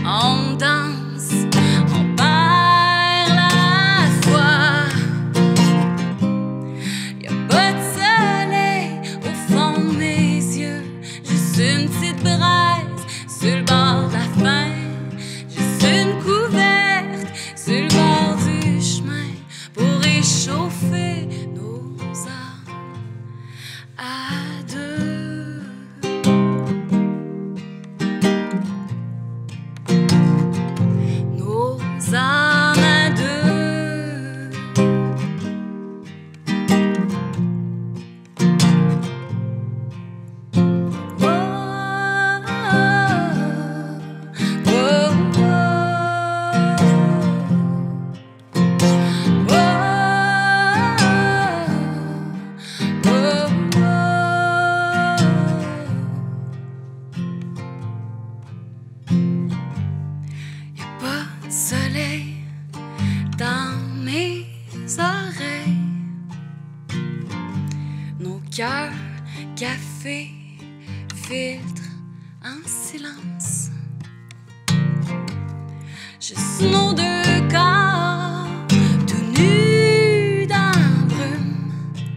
on danse, on perd la foi. Y'a pas de soleil au fond de mes yeux, juste une petite braise sur le bord de la fenêtre, juste une couverte sur le bord du chemin pour réchauffer nos âmes à deux. Nos âmes à deux. Oh, oh, oh, Y'a pas de soleil dans mes oreilles, nos cœurs café filtrent en silence, juste nos deux corps tout nus dans la brume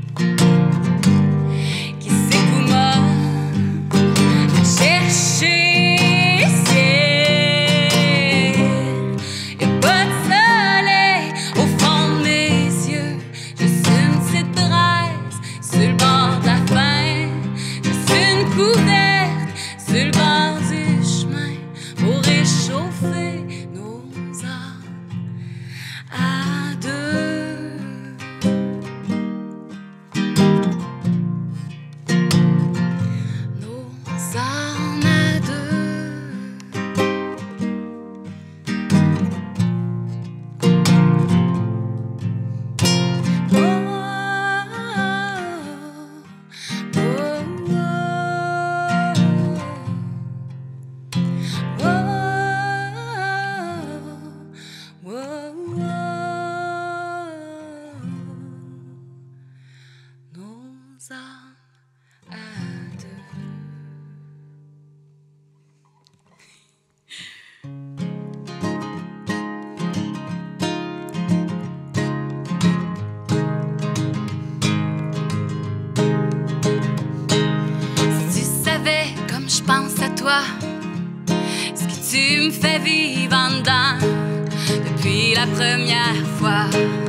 qui s'écoumonnent à chercher le ciel. Y'a pas de soleil au fond de mes yeux, juste une petite braise sur le bord de la fenêtre, juste une couverte sur le bord du chemin pour réchauffer nos âmes à deux. Nos âmes à deux. Oh, oh, oh, oh, oh, nos âmes à deux. Si tu savais comme je pense à toi, ce que tu me fais vivre en dedans depuis la première fois.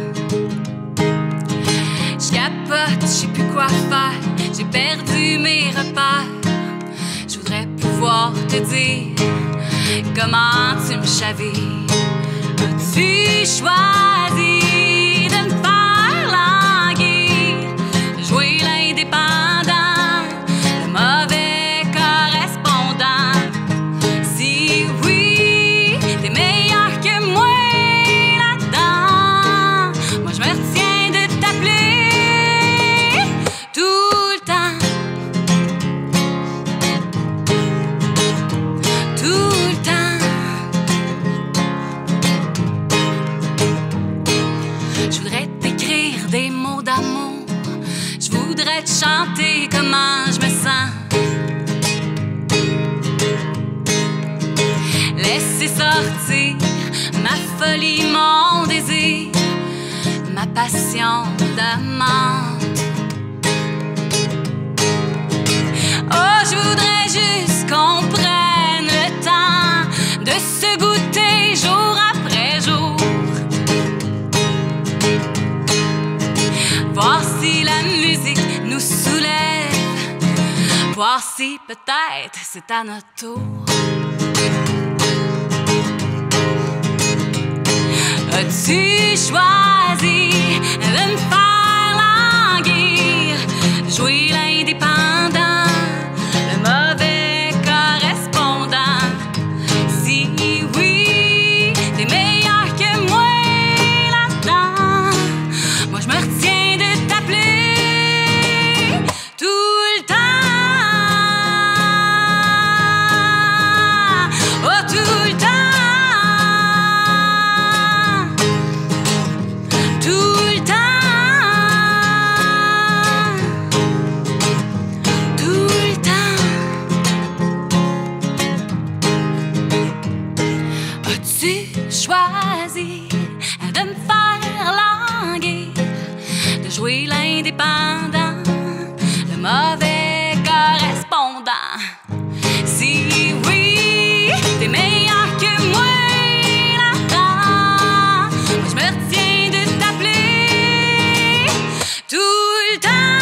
Je capote, je sais plus quoi faire, j'ai perdu mes repères. Je voudrais pouvoir te dire comment tu me chavis. As-tu choisi de me faire languir, de jouer l'indépendant, le mauvais correspondant? Si oui, t'es meilleur que moi là-dedans, moi je me retiens de t'appeler tout le temps, tout le temps. Je voudrais t'écrire des mots d'amour, je voudrais te chanter comment je me sens. Laisser sortir ma folie, mon désir, ma passion d'amante. Oh, je voudrais juste qu'on prenne le temps de se goûter jour après jour, voir si la musique nous soulève, voir si peut-être c'est à notre tour. As-tu choisi de me faire languir, jouer l'indépendant, le mauvais correspondant? Si oui, t'es meilleur que moi là-dedans, moi je me retiens de t'appeler tout le temps. Oh, tout le temps. Tout le temps. tu choisis de me faire languir, de jouer l'indépendant, le mauvais correspondant? Si oui, t'es meilleur que moi là-dedans, moi je me retiens de t'appeler tout le temps.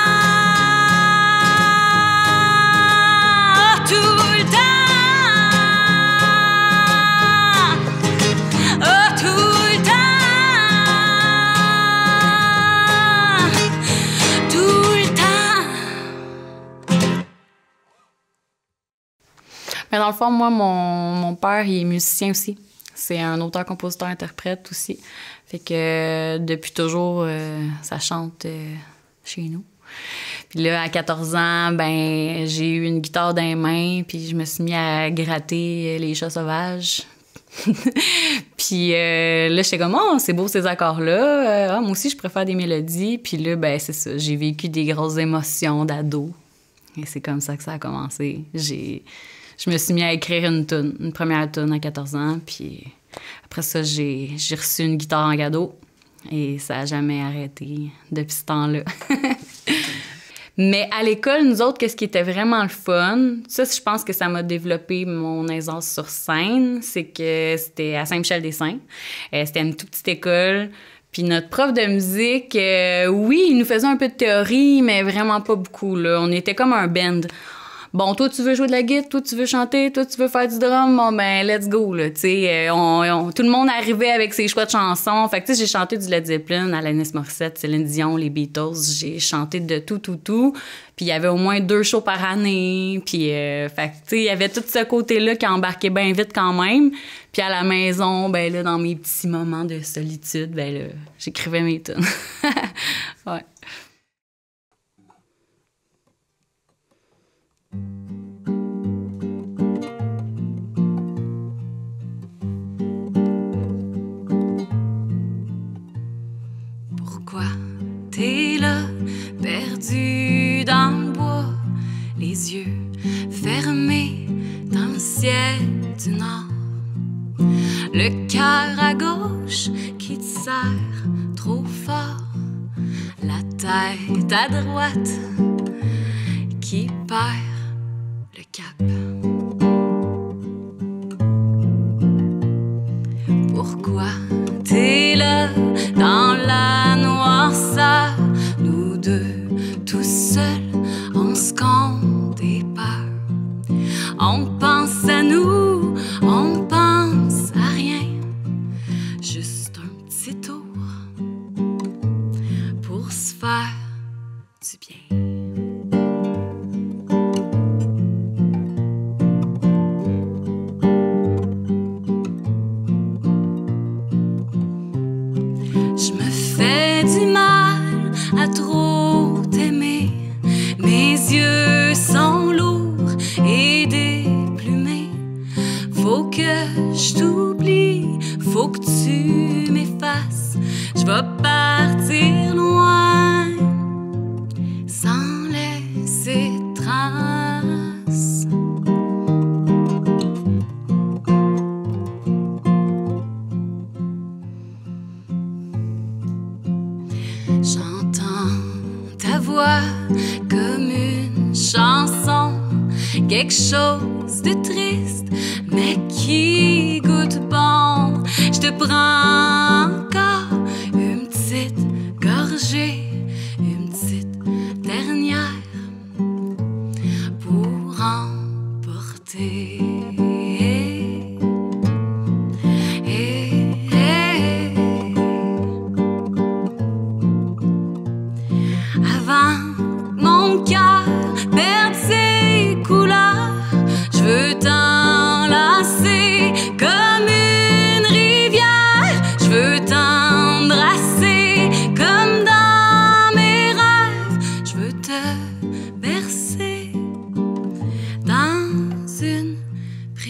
Mais dans le fond, moi, mon père, il est musicien aussi. C'est un auteur, compositeur, interprète aussi. Fait que depuis toujours, ça chante chez nous. Puis là, à 14 ans, ben j'ai eu une guitare dans les mains, puis je me suis mis à gratter les chats sauvages. Puis là, j'étais comme, oh, c'est beau ces accords-là. Moi aussi, je préfère des mélodies. Puis là, ben c'est ça. J'ai vécu des grosses émotions d'ado. Et c'est comme ça que ça a commencé. Je me suis mis à écrire une première toune à 14 ans, puis après ça, j'ai reçu une guitare en cadeau et ça n'a jamais arrêté depuis ce temps-là. Mais à l'école, nous autres, qu'est-ce qui était vraiment le fun? Ça, je pense que ça m'a développé mon aisance sur scène, c'est que c'était à Saint-Michel-des-Saints. C'était une toute petite école. Puis notre prof de musique, oui, il nous faisait un peu de théorie, mais vraiment pas beaucoup, là. On était comme un band. Bon, toi, tu veux jouer de la guitare, toi, tu veux chanter, toi, tu veux faire du drum, bon, ben, let's go, là, tu sais. Tout le monde arrivait avec ses choix de chansons. Fait que, tu sais, j'ai chanté du Led Zeppelin, Alanis Morissette, Céline Dion, les Beatles. J'ai chanté de tout. Puis il y avait au moins 2 shows par année. Puis, fait que, tu sais, il y avait tout ce côté-là qui embarquait bien vite quand même. Puis à la maison, ben là, dans mes petits moments de solitude, ben là, j'écrivais mes tunes. Ouais. Pourquoi t'es là, perdu dans le bois, les yeux fermés dans le ciel du nord, le cœur à gauche qui te serre trop fort, la tête à droite qui perd le cap? Pourquoi t'es là dans la noirceur, nous deux tout seuls, on se compte des peurs, on pense à nous, on pense à rien, juste un petit tour pour se faire du bien. Je me fais du mal à trop t'aimer, mes yeux sont lourds et déplumés. Faut que je t'oublie, faut que tu m'effaces. Je vais partir loin sans laisser trace. J'entends ta voix comme une chanson, quelque chose de triste, mais qui goûte bon. Je te prends encore une petite gorgée, une petite dernière pour emporter. Avant mon cœur perd ses couleurs, je veux t'enlacer comme une rivière, je veux t'embrasser comme dans mes rêves, je veux te bercer dans une prière.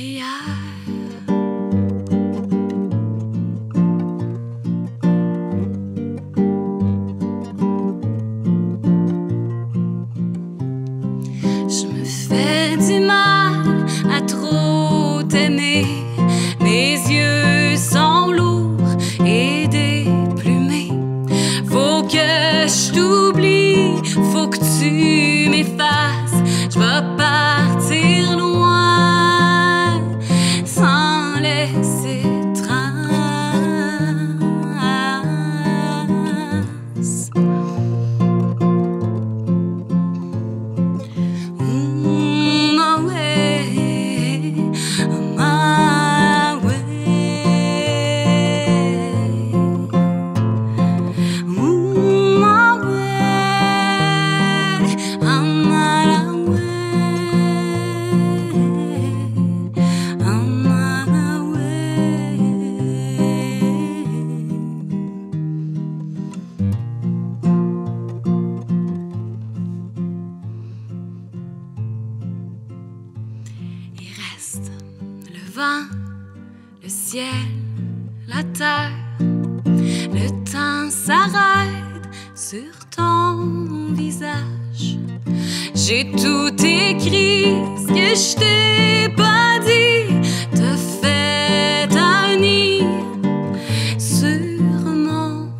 vent, le ciel, la terre. Le temps s'arrête sur ton visage. J'ai tout écrit, ce que je t'ai pas dit. T'as fait un nid sur mon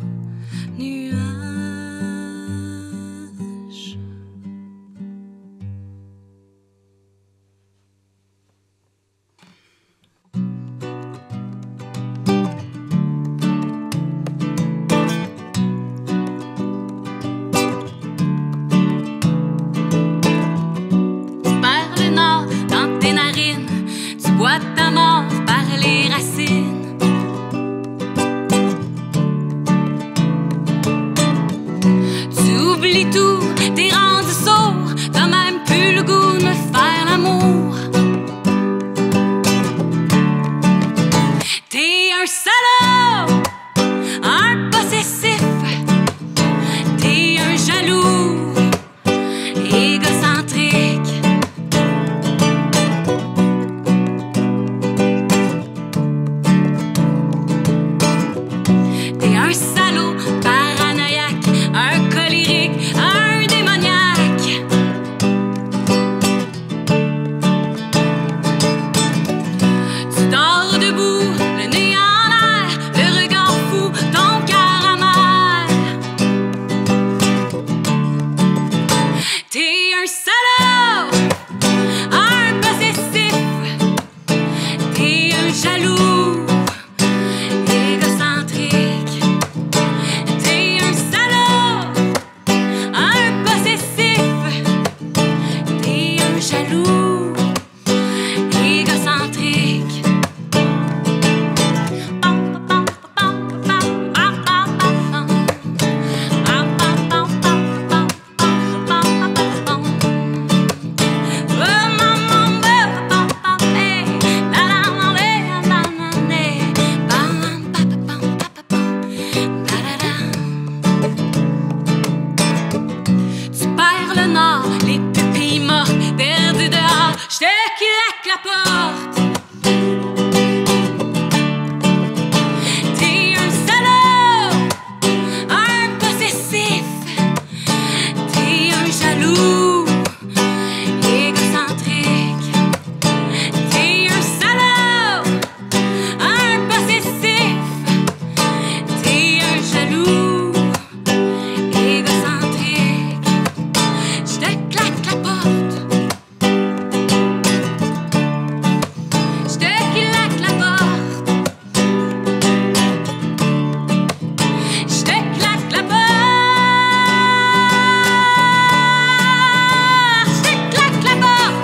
nuage. Bois ta mort par les racines. Tu oublies tout, t'es rendu sourd, t'as même plus le goût de me faire l'amour. T'es un salaud, un possessif, t'es un jaloux, égocentrique. Un salaud paranoïaque, un colérique, un démoniaque. Tu dors debout, le nez en l'air, le regard fou, ton cœur amer. T'es un salaud, un possessif, t'es un jaloux, égocentrique. Jaloux, égocentrique. Tu perds le nord, les pupilles mortes, perdu dehors, je te claque la porte. T'es un salaud, un possessif, t'es un jaloux, égocentrique. T'es un salaud, un possessif, t'es un jaloux, égocentrique. Je te claque la porte. Je te claque la porte. Je te claque la porte. Je te claque la porte.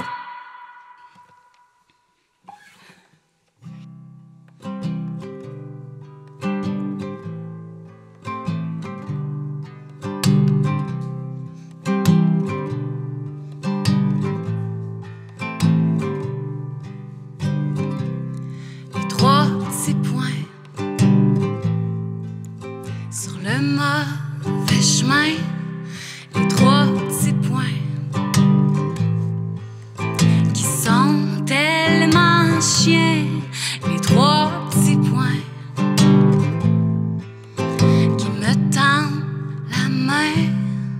Les trois petits points sur le mauvais chemin. Les trois petits points qui sont tellement chiens. Les trois petits points qui me tendent la main.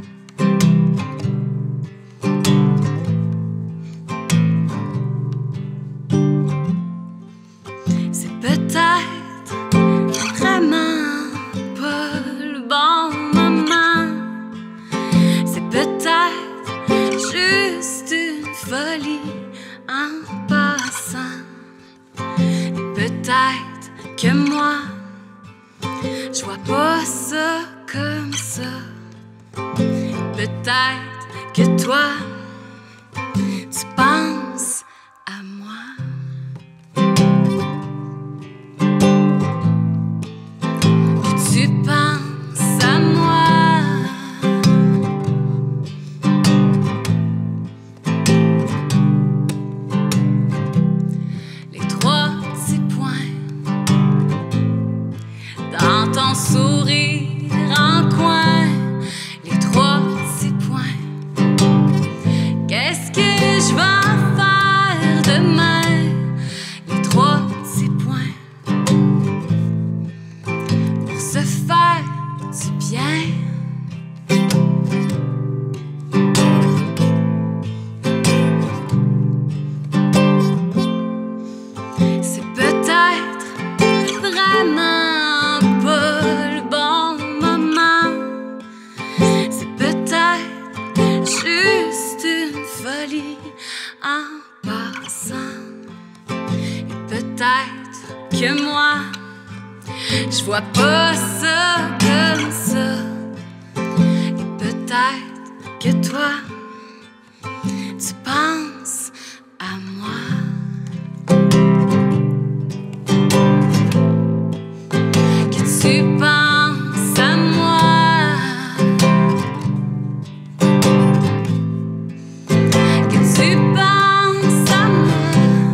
C'est peut-être vraiment pas le bon moment. C'est peut-être juste une folie en passant. Peut-être que moi, je vois pas ça comme ça. Peut-être que toi, tu penses à moi. Tu penses à moi. Les trois petits points dans ton sourire en coin. Les trois petits points passant. Et peut-être que moi, je vois pas ça comme ça. Et peut-être que toi, tu penses à moi. Que tu penses à moi. Que tu penses à moi.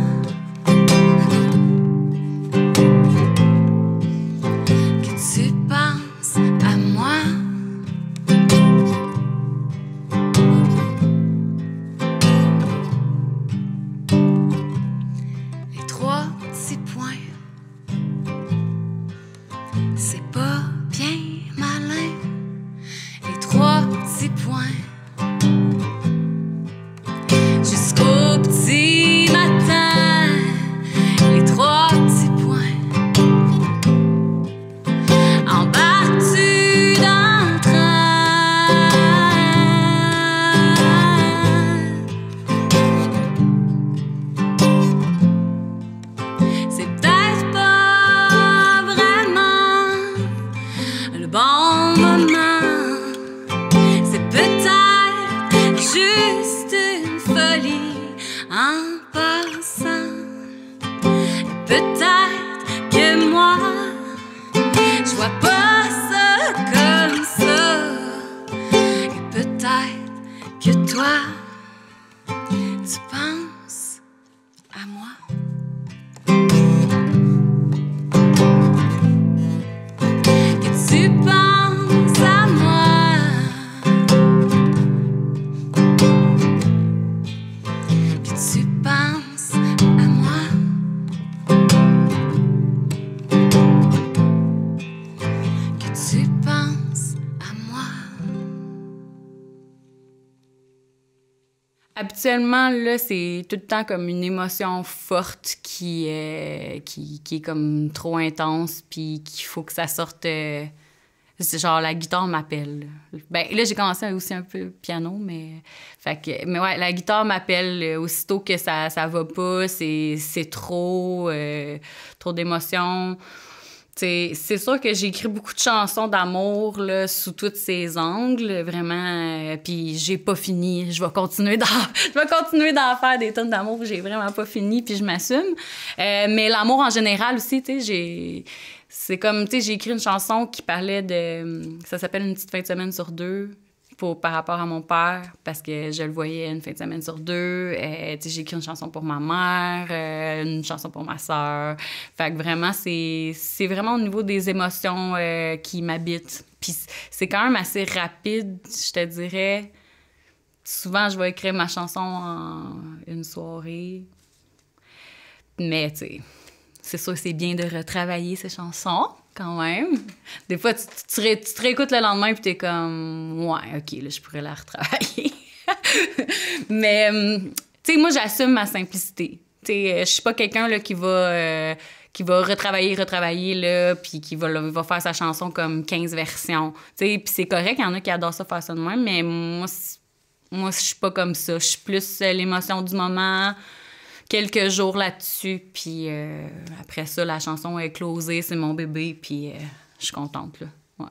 Que tu penses à moi. Les trois petits points, c'est pas bien malin. Les trois petits points, jusqu'au petit matin. Les trois petits points, embarques-tu dans le train? C'est peut-être pas vraiment le bon moment. C'est peut-être juste une folie en passant. Peut-être que moi, je vois pas ça comme ça. Et peut-être que toi, tu penses à moi. Que tu penses à moi. Que tu penses à moi. Que tu penses à moi. Habituellement, là, c'est tout le temps comme une émotion forte qui est comme trop intense, puis qu'il faut que ça sorte. C'est genre, la guitare m'appelle. Ben, là, j'ai commencé aussi un peu piano, mais ouais, la guitare m'appelle aussitôt que ça va pas, c'est trop d'émotions. T'sais, c'est sûr que j'ai écrit beaucoup de chansons d'amour là, sous tous ces angles, vraiment. Puis j'ai pas fini. Je vais continuer d'en faire des tonnes d'amour. J'ai vraiment pas fini, puis je m'assume. Mais l'amour en général aussi, tu sais, c'est comme, tu sais, j'ai écrit une chanson qui parlait de... Ça s'appelle « Une petite fin de semaine sur deux ». Par rapport à mon père, parce que je le voyais une fin de semaine sur deux. J'ai écrit une chanson pour ma mère, une chanson pour ma sœur. Fait que vraiment, c'est vraiment au niveau des émotions qui m'habitent. Puis c'est quand même assez rapide, je te dirais. Souvent, je vais écrire ma chanson en une soirée. Mais, tu sais, c'est sûr que c'est bien de retravailler ces chansons. Quand même. Des fois, tu te réécoutes le lendemain et t'es comme... Ouais, OK, là, je pourrais la retravailler. Mais, tu sais, moi, j'assume ma simplicité. Tu sais, je suis pas quelqu'un là, qui va retravailler, là, puis qui va faire sa chanson comme 15 versions. Tu sais, puis c'est correct, il y en a qui adorent ça, faire ça de même, mais moi, je suis pas comme ça. Je suis plus l'émotion du moment... quelques jours là-dessus, puis après ça, la chanson est closée, c'est mon bébé, puis je suis contente, là. Ouais.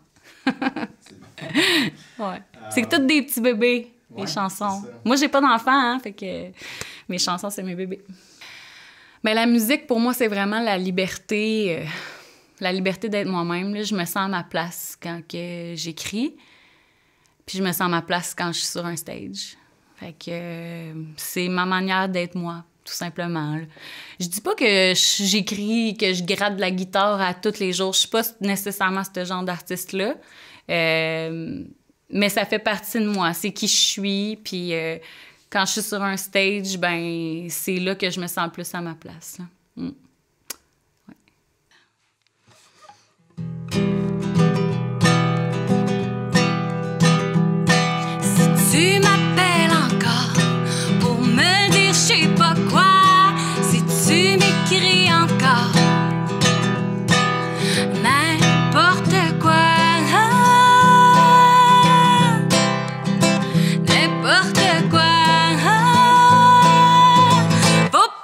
Ouais. C'est tous des petits bébés, les chansons. Moi, j'ai pas d'enfant, hein, fait que mes chansons, c'est mes bébés. Mais la musique, pour moi, c'est vraiment la liberté d'être moi-même, là. Je me sens à ma place quand que j'écris, puis je me sens à ma place quand je suis sur un stage. Fait que c'est ma manière d'être moi, tout simplement. Là. Je dis pas que j'écris, que je gratte de la guitare à tous les jours. Je suis pas nécessairement ce genre d'artiste-là. Mais ça fait partie de moi. C'est qui je suis. Puis quand je suis sur un stage, ben c'est là que je me sens plus à ma place. Mm. Ouais. Si tu m'appelles encore pour me dire je sais pas quoi, si tu m'écris encore n'importe quoi, n'importe quoi, faut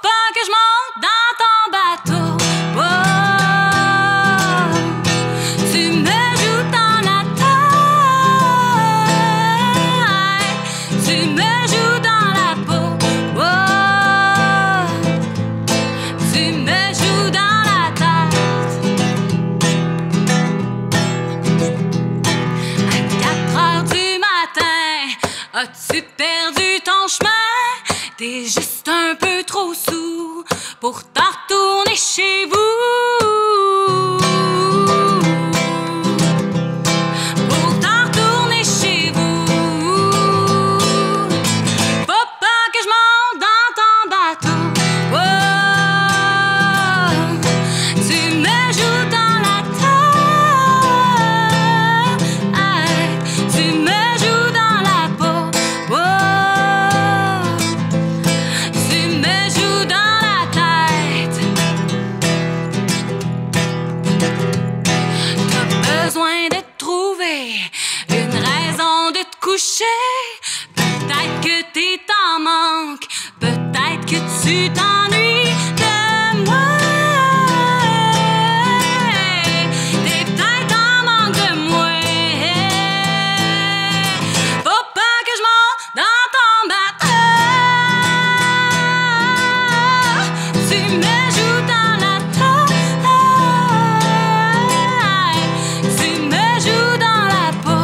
pour t'en retourner chez vous. Peut-être que t'es en manque, peut-être que tu t'ennuies de moi. T'es peut-être en manque de moi. Faut pas que je monte dans ton bateau. Tu me joues dans la tête. Tu me joues dans la peau.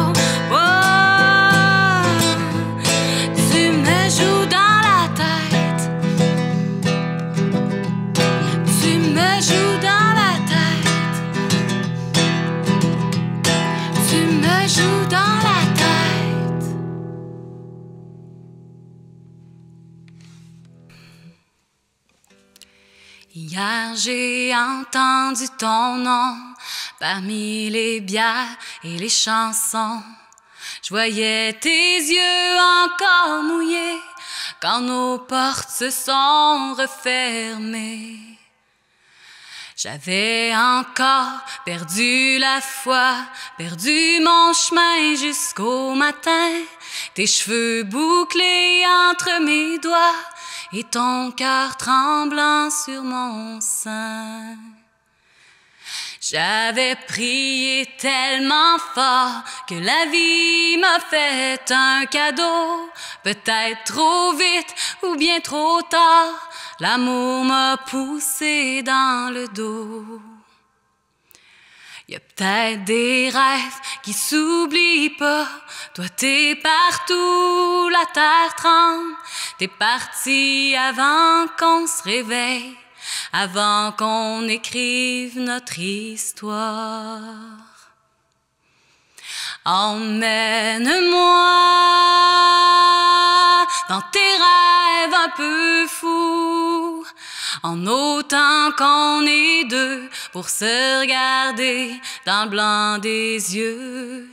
Hier, j'ai entendu ton nom parmi les bières et les chansons. Je voyais tes yeux encore mouillés quand nos portes se sont refermées. J'avais encore perdu la foi, perdu mon chemin jusqu'au matin. Tes cheveux bouclés entre mes doigts et ton cœur tremblant sur mon sein. J'avais prié tellement fort que la vie m'a fait un cadeau. Peut-être trop vite ou bien trop tard, l'amour m'a poussé dans le dos. Y a peut-être des rêves qui s'oublient pas. Toi t'es partout, la terre tremble. T'es parti avant qu'on se réveille, avant qu'on écrive notre histoire. Emmène-moi dans tes rêves un peu fous, en autant qu'on est deux pour se regarder dans le blanc des yeux.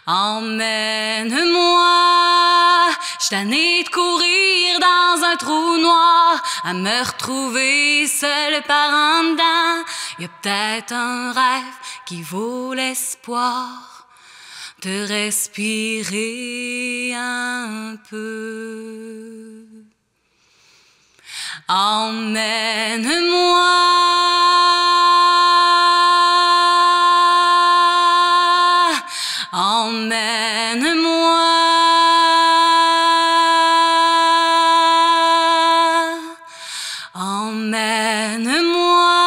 Emmène-moi, j'suis tannée de courir dans un trou noir, à me retrouver seule par en dedans. Y a peut-être un rêve qui vaut l'espoir de respirer un peu. Emmène-moi, emmène-moi, emmène-moi.